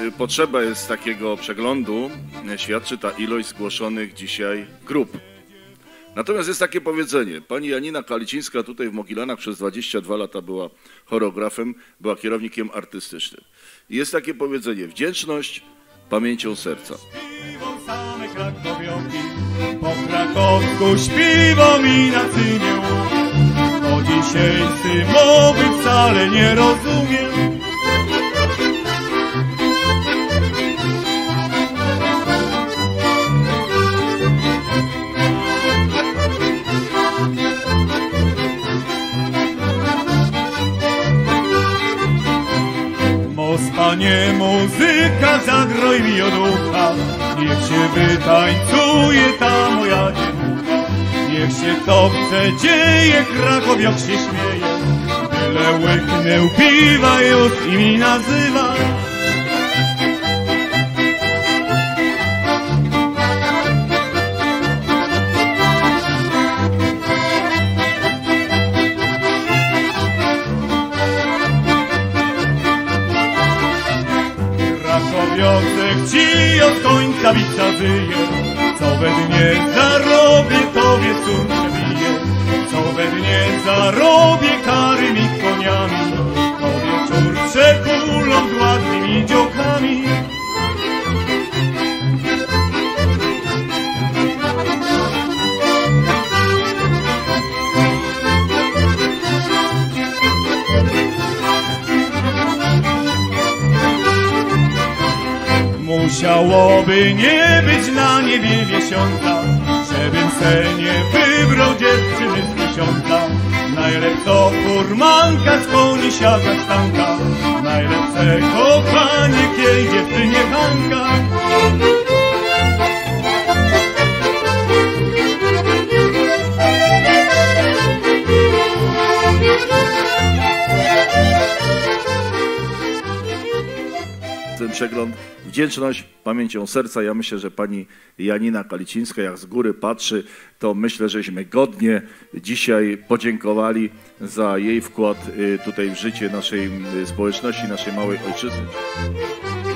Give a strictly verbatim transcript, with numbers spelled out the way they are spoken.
potrzeba jest takiego przeglądu, świadczy ta ilość zgłoszonych dzisiaj grup. Natomiast jest takie powiedzenie, pani Janina Kalicińska tutaj w Mogilanach przez dwadzieścia dwa lata była choreografem, była kierownikiem artystycznym. I jest takie powiedzenie, wdzięczność pamięcią serca. Same krakowioki, po krakowsku śpiewą i na cynie, bo dzisiejszy mowy wcale nie rozumiem. Panie muzyka, zagroj mi od ucha, niech się wytańcuje ta moja dziewucha. Niech się to chce dzieje, krakowiok się śmieje, byle łyknę piwa już i mi nazywa. Krakowiocek ci od końca bica wyje, co we dnie zarobię, tobie córkę bije. Co we dnie zarobię, kary mi koniami, tobie wieczór przekulą z ładnymi dziokami. Musiałoby nie być na niebie miesiąca, żebym se nie wybrał dziewczyny z tysiąca. Najlepsza furmanka z koni siada sztanka, najlepsze kochanie kiej dziewczynie Hanka. Ten przegląd wdzięczność pamięcią serca. Ja myślę, że pani Janina Kalicińska, jak z góry patrzy, to myślę, żeśmy godnie dzisiaj podziękowali za jej wkład tutaj w życie naszej społeczności, naszej małej ojczyzny.